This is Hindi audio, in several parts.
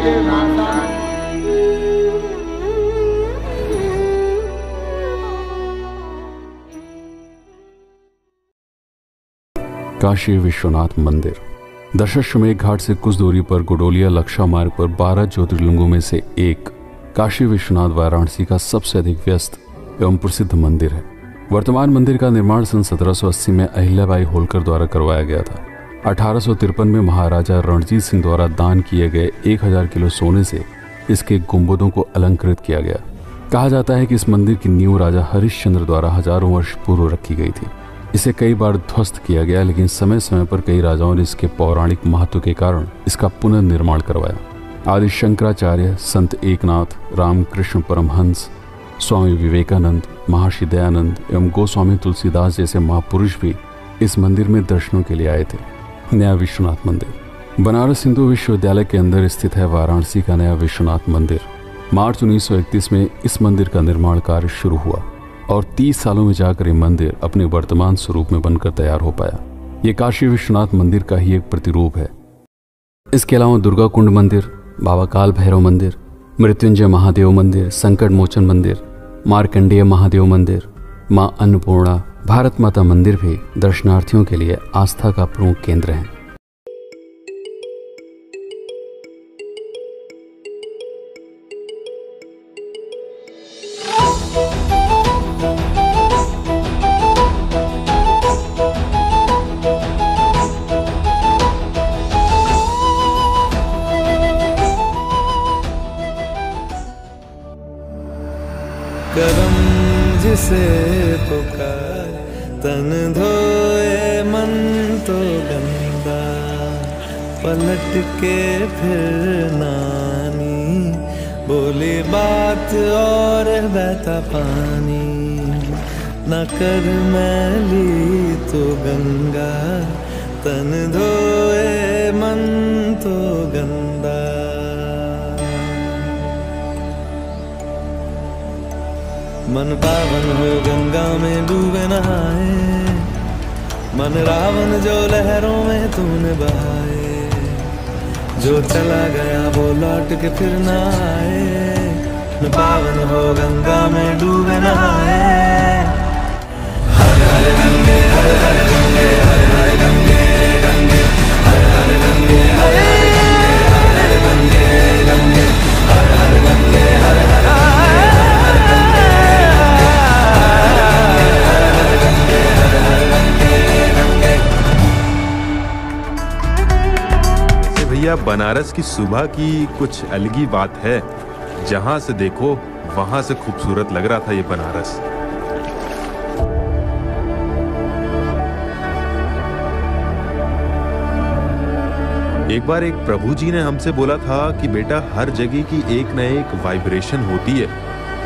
काशी विश्वनाथ मंदिर दशाश्वमेध घाट से कुछ दूरी पर गुडोलिया लक्षा मार्ग पर 12 ज्योतिर्लिंगों में से एक काशी विश्वनाथ वाराणसी का सबसे अधिक व्यस्त एवं प्रसिद्ध मंदिर है। वर्तमान मंदिर का निर्माण सन 1780 में अहिल्याबाई होलकर द्वारा करवाया गया था। 1853 में महाराजा रणजीत सिंह द्वारा दान किए गए 1000 किलो सोने से इसके गुंबदों को अलंकृत किया गया। कहा जाता है कि इस मंदिर की नींव राजा हरिश्चंद्र द्वारा हजारों वर्ष पूर्व रखी गई थी। इसे कई बार ध्वस्त किया गया, लेकिन समय समय पर कई राजाओं ने इसके पौराणिक महत्व के कारण इसका पुनर्निर्माण करवाया। आदि शंकराचार्य, संत एकनाथ, रामकृष्ण परमहंस, स्वामी विवेकानंद, महर्षि दयानंद एवं गोस्वामी तुलसीदास जैसे महापुरुष भी इस मंदिर में दर्शनों के लिए आए थे। नया विश्वनाथ मंदिर बनारस हिंदू विश्वविद्यालय के अंदर स्थित है वाराणसी का नया विश्वनाथ मंदिर। मार्च 1931 में इस मंदिर का निर्माण कार्य शुरू हुआ और 30 सालों में जाकर ये मंदिर अपने वर्तमान स्वरूप में बनकर तैयार हो पाया। ये काशी विश्वनाथ मंदिर का ही एक प्रतिरूप है। इसके अलावा दुर्गा कुंड मंदिर, बाबा काल भैरव मंदिर, मृत्युंजय महादेव मंदिर, संकट मोचन मंदिर, मार्कंडेय महादेव मंदिर, मां अन्नपूर्णा, भारत माता मंदिर भी दर्शनार्थियों के लिए आस्था का प्रमुख केंद्र है। करम जिसे पुकार, तन धोए मन तो गंदा, पलट के फिर नानी, बोली बात और बहता पानी, न कर मैली तो गंगा, तन धोए मन तो गंदा। मन पावन हो गंगा में डूबे नहाए, मन रावण जो लहरों में तूने बहाए, जो चला गया वो लौट के फिर ना आए। मन पावन हो गंगा में डूबे नहाए, हर हर गंगे हर हर गंगे हर हर गंगे गंगे हर हर गंगे हर हर गंगे गंगे हर हर गंगे हर हर भैया। बनारस की सुबह की कुछ अलग ही बात है। जहां से देखो वहां से खूबसूरत लग रहा था ये बनारस। एक बार एक प्रभु जी ने हमसे बोला था कि बेटा हर जगह की एक न एक वाइब्रेशन होती है।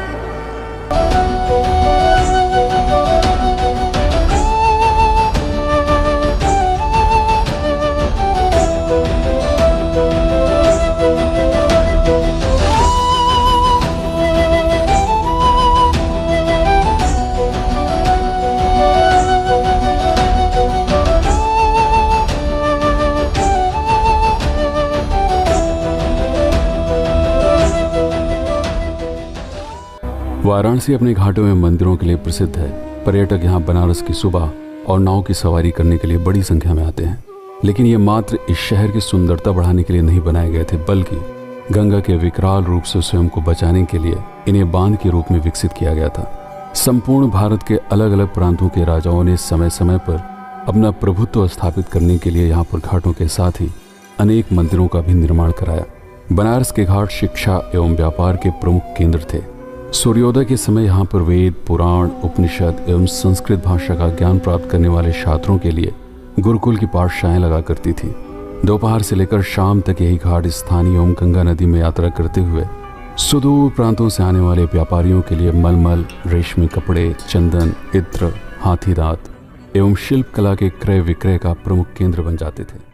वाराणसी अपने घाटों में मंदिरों के लिए प्रसिद्ध है। पर्यटक यहाँ बनारस की सुबह और नाव की सवारी करने के लिए बड़ी संख्या में आते हैं। लेकिन ये मात्र इस शहर की सुंदरता बढ़ाने के लिए नहीं बनाए गए थे, बल्कि गंगा के विकराल रूप से स्वयं को बचाने के लिए इन्हें बांध के रूप में विकसित किया गया था। संपूर्ण भारत के अलग अलग प्रांतों के राजाओं ने समय समय पर अपना प्रभुत्व स्थापित करने के लिए यहाँ पर घाटों के साथ ही अनेक मंदिरों का भी निर्माण कराया। बनारस के घाट शिक्षा एवं व्यापार के प्रमुख केंद्र थे। सूर्योदय के समय यहाँ पर वेद, पुराण, उपनिषद एवं संस्कृत भाषा का ज्ञान प्राप्त करने वाले छात्रों के लिए गुरुकुल की पाठशालाएं लगा करती थी। दोपहर से लेकर शाम तक यही घाट स्थानीय एवं गंगा नदी में यात्रा करते हुए सुदूर प्रांतों से आने वाले व्यापारियों के लिए मलमल, रेशमी कपड़े, चंदन, इत्र, हाथी दांत एवं शिल्प कला के क्रय विक्रय का प्रमुख केंद्र बन जाते थे।